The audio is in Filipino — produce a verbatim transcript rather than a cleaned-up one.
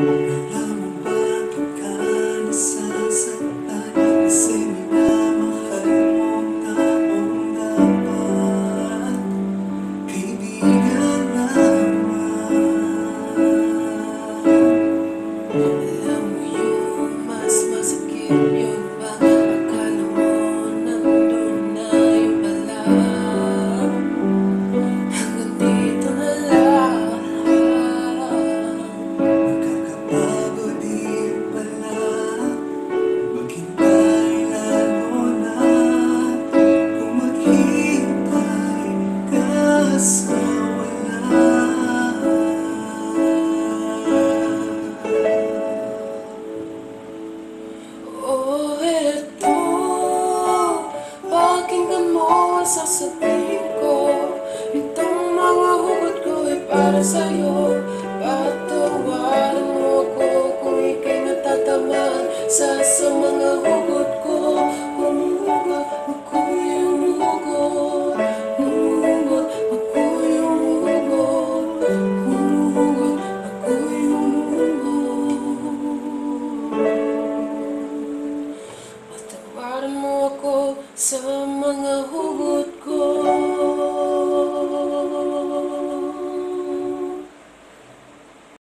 Alam mo bakit ka nasasaktan? Kasi minamahal mo ang taong dapat kaibigan lamang. Alam mo yung mas masakit yung bang akala mo nandun na yung pala. Hanggang dito na lang. Nakakapagod din pala maghintay lalo na kung maghintay ka sa wala. Oh, eto, pakinggan mo ang sasabihin ko. Itong mga hugot ko ay para sa'yo. Patawarin mo ako kung ika'y natatamaan sa sa mga hugot ko. Humugot ako yung hugot, humugot ako yung hugot, humugot ako yung hugot. Patawarin mo ako sa mga hugot ko.